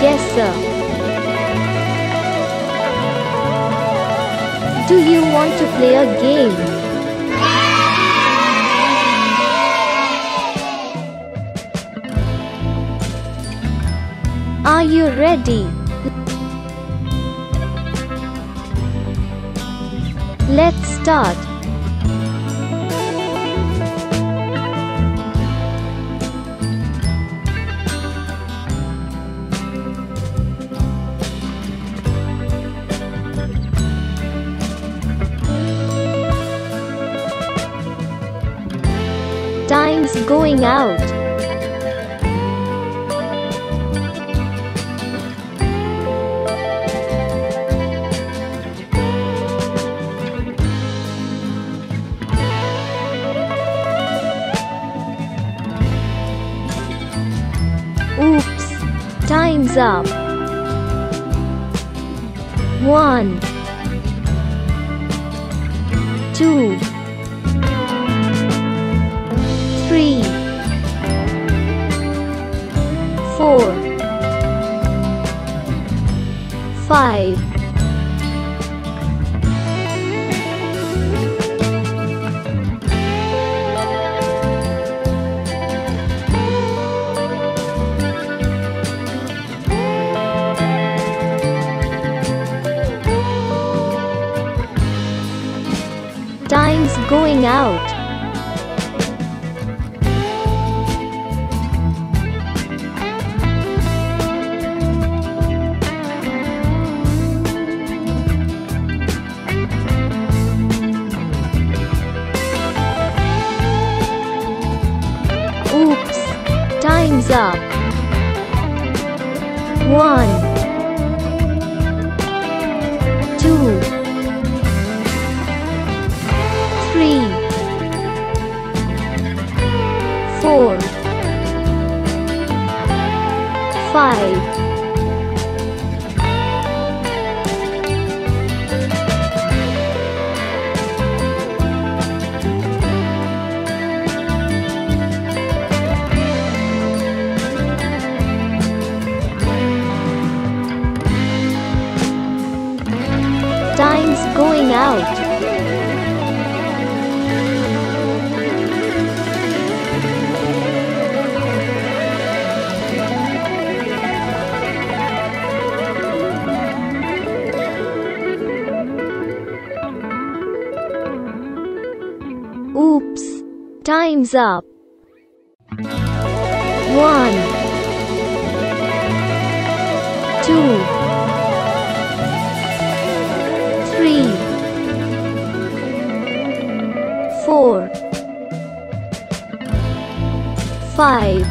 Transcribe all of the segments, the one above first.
Guessr. Do you want to play a game? Are you ready? Let's start. Time's going out. Oops, time's up. 1, 2, 3, 4, 5. Time's going out. Oops, time's up. 1, 2, 3, 4, 5. Time's going out. Oops, time's up. 1, 2, 3, 4, 5.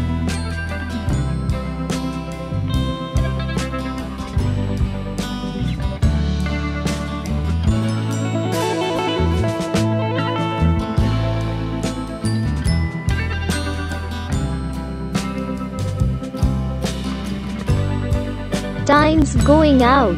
Time's going out.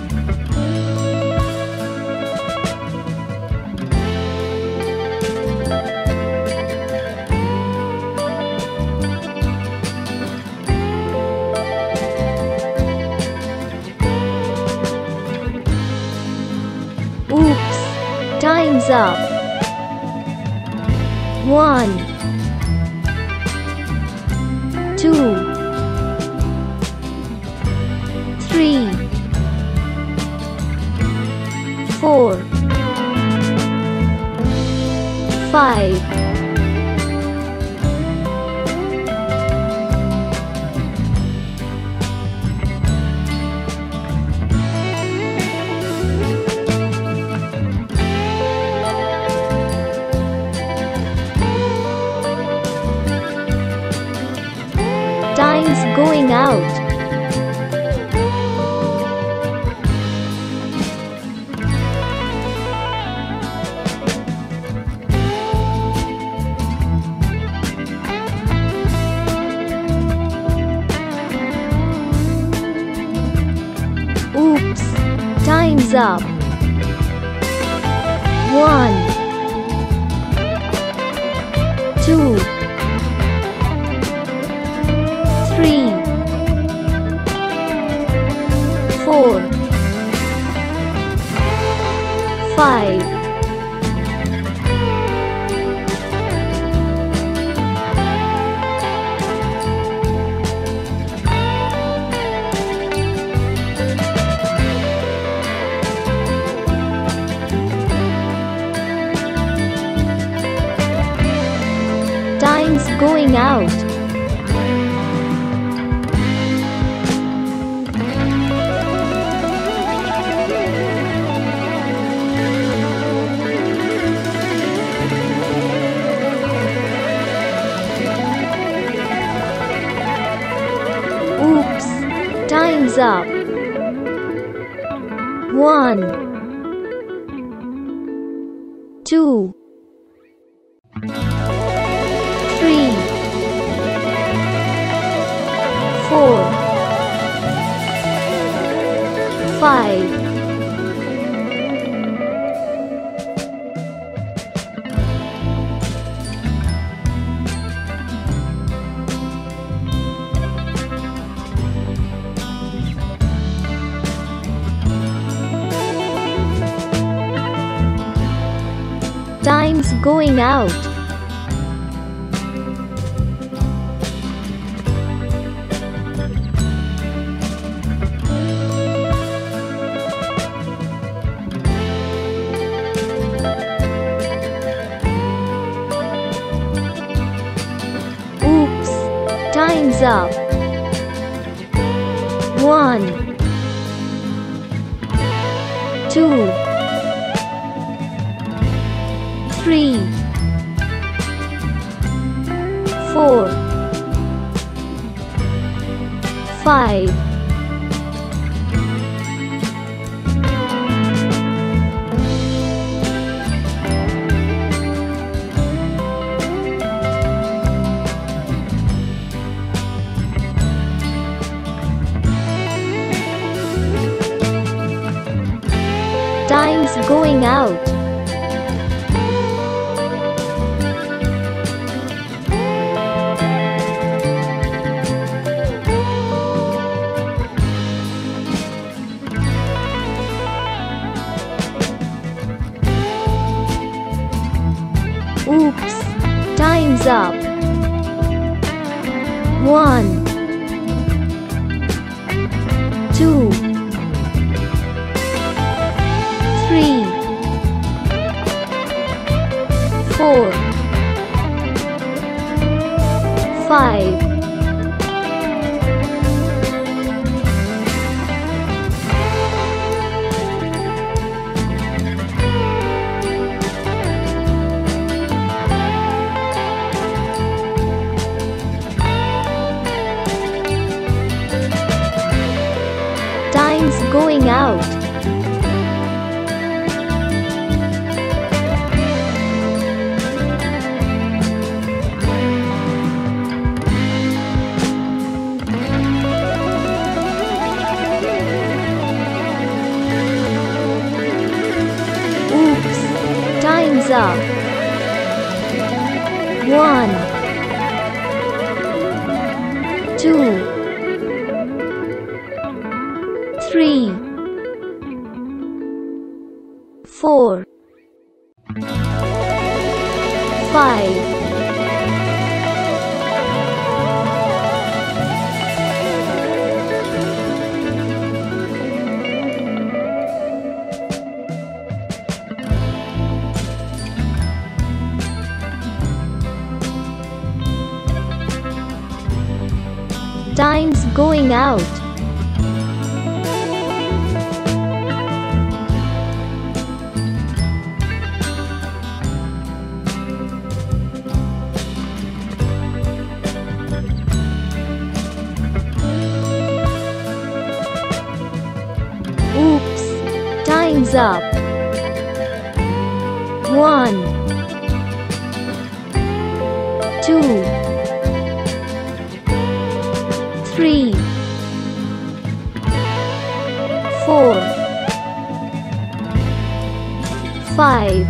Oops, time's up. 1, 2, 3, 4, 5. Time's going out. Oops, time's up. 1, 2, 3, 4 5 Time's going out. Oops, time's up. 1 2 3 4 5 Time's going out. Oops, time's up. 1 2 3 4 5 Time's going out. Oops, time's up. 1 2 3 4 5 Time's going out. Oops, time's up. 1 2 3 4 5 Time's going out. Oops, time's up. 1 2 3 4 5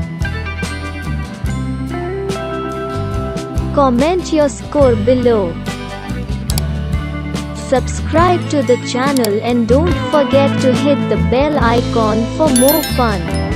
Comment your score below. Subscribe to the channel and don't forget to hit the bell icon for more fun.